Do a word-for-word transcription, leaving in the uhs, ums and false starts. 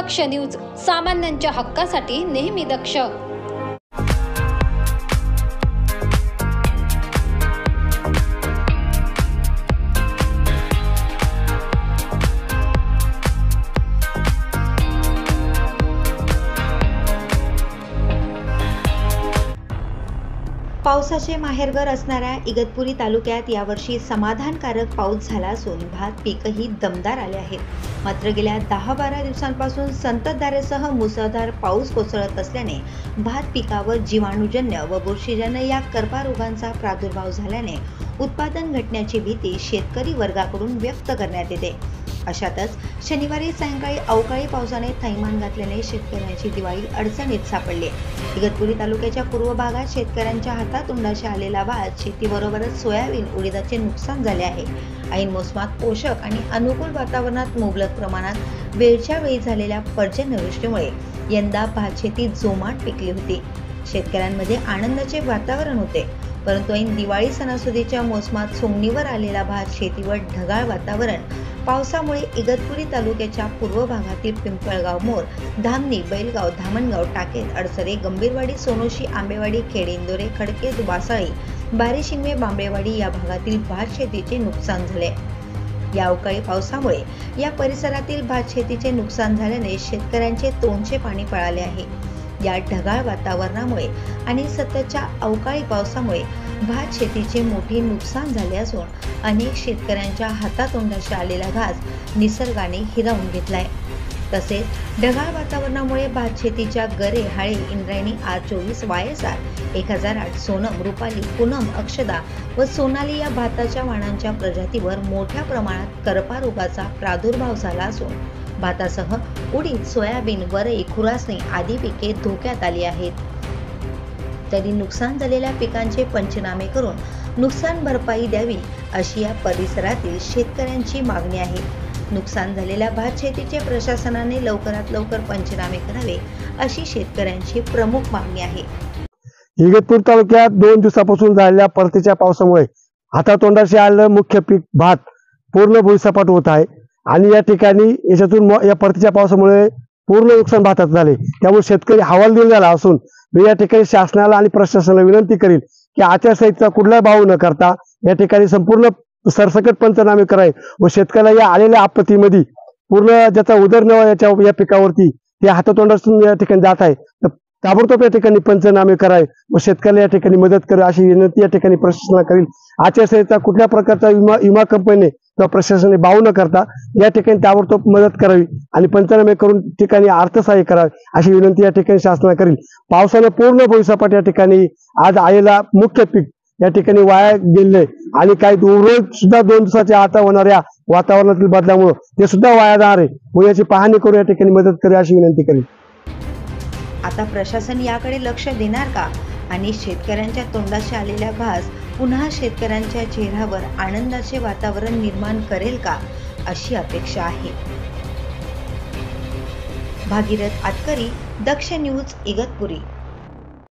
दक्ष news, सामान्यांच्या हक्कासाठी नेहमी दक्ष। पावसाचे माहेरघर असणाऱ्या इगतपुरी तालुक्यात यावर्षी समाधानकारक पाऊस झाला असून भात पीकही दमदार आले आहेत। मात्र गेल्या दहा बारा दिवसांपासून संततधारेसह मुसळधार पाऊस कोसळत असल्याने भात पिकावर जीवाणूजन्य व बुरशीजन्य या कर्करोगांचा प्रादुर्भाव झाल्याने उत्पादन घटण्याची भीती शेतकरी वर्गाकडून व्यक्त करण्यात येते। अशातच शनिवारी सायंकाळी अवकाळी पावसाने थैमान घातल्याने शेतकऱ्यांची दिवाळी अडचणीत सापडली। इगतपुरी तालुक्याच्या पूर्व भागात शेतकऱ्यांच्या हातातोंडाशी आलेला भात शेतीबरोबरच सोयाबीन उडीदाचे नुकसान झाले आहे। ऐन मोसमात पोषक आणि अनुकूल वातावरणात मुबलक प्रमाणात वेळच्या वेळी झालेल्या पर्जन्यवृष्टीमुळे यंदा भात शेती जोमाट पिकली होती। शेतकऱ्यांमध्ये आनंदाचे वातावरण होते, परंतु ऐन दिवाळी सणासुदीच्या मोसमात सोंगणीवर आलेला भात शेतीवर ढगाळ वातावरण पावसामुळे इगतपुरी तालुक्याच्या पूर्व भागातील पिंपळगाव मोर, धामणी, बैलगाव, धामणगाव, टाकेत, अडसरे, गंभीरवाडी, सोनोशी, आंबेवाडी, खेडेंदोरे, खडके, दुबासाळी, बारीशिंगवे, बांबेवाडी या भागातील भात शेतीचे नुकसान झाले। या अवकाळी पावसामुळे या परिसरातील भात शेतीचे नुकसान झाल्याने शेतकऱ्यांचे तोंडचे पाणी पळाले आहे। या ढगाळ वातावरणामुळे आणि सततच्या अवकाळी पावसामुळे भात शेतीचे मोठे नुकसान झाले असून अनेक शेतकऱ्यांच्या हातातोंडाशी आलेला घास निसर्गाने हिरावून घेतलाय। तसेच ढगाळ वातावरणामुळे भात शेतीच्या गरे, हाळे, इंद्रायणी, आर चोवीस, वाय एस आर, एक हजार आठ, सोनम, रुपाली, पूनम, अक्षदा व सोनाली या भाताच्या वाणांच्या प्रजातीवर मोठ्या प्रमाणात कर्करोगाचा प्रादुर्भाव झाला असून भातासह उडीद, सोयाबीन, वरई, खुरासणी आदी पिके धोक्यात आली आहेत। तरी नुकसान झालेल्या पिकांचे पंचनामे करून नुकसान भरपाई द्यावी अशी या परिसरातील शेतकऱ्यांची मागणी आहे। नुकसान झालेल्या भात शेतीचे प्रशासनाने लवकरात लवकर पंचनामे करावे अशी शेतकऱ्यांची प्रमुख मागणी आहे। इगतपुरी तालुक्यात दोन दिवसापासून झालेल्या परतीच्या पावसामुळे हातातोंडाशी आलेलं मुख्य पीक भात पूर्ण भुईसपाट होत आहे आणि या ठिकाणी याच्यातून या परतीच्या पावसामुळे पूर्ण नुकसान भातात झाले। त्यामुळे शेतकरी हवालदिल झाला असून मी या ठिकाणी शासनाला आणि प्रशासनाला विनंती करील की आचारसंहितेचा कुठलाही भाव न करता या ठिकाणी संपूर्ण सरसकट पंचनामे करावे व शेतकऱ्याला या आलेल्या आपत्तीमध्ये पूर्ण ज्याचा उदरनिर्वाह याच्या या पिकावरती ते हातातोंडातून या ठिकाणी जात आहे, तर ताबडतोब या ठिकाणी पंचनामे करावे व शेतकऱ्याला या ठिकाणी मदत करावी अशी विनंती या ठिकाणी प्रशासनाला करील। आचारसंहिता कुठल्या प्रकारचा विमा विमा कंपनीने किंवा प्रशासनाने भाव न करता या ठिकाणी ताबडतोब मदत करावी आणि पंचनामे करून ठिकाणी अर्थसहाय्य करावे अशी विनंती या ठिकाणी शासनाला करील। पावसाने पूर्ण भुईसपाट या ठिकाणी आज आलेला मुख्य पीक या ठिकाणी वाया गेले आणि काही उर्वरित सुद्धा दोन दिवसाच्या आता होणाऱ्या वातावरणातील बदलामुळे ते सुद्धा वाया जाणार आहे व याची पाहणी करून या ठिकाणी मदत करावी अशी विनंती करील। आता प्रशासन याकडे लक्ष देणार का आणि शेतकऱ्यांच्या तोंडाशी आलेला घास पुन्हा शेतकऱ्यांच्या चेहऱ्यावर आनंदाचे वातावरण निर्माण करेल का अशी अपेक्षा आहे। भागीरथ आटकरी, दक्ष न्यूज, इगतपुरी।